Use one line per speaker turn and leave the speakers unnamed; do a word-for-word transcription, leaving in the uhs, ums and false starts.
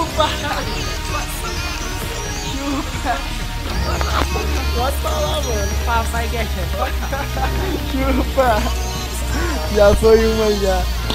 Chupa. Chupa.
Gostou lá, mano.
Papai guerreiro.
Chupa. Já foi uma já.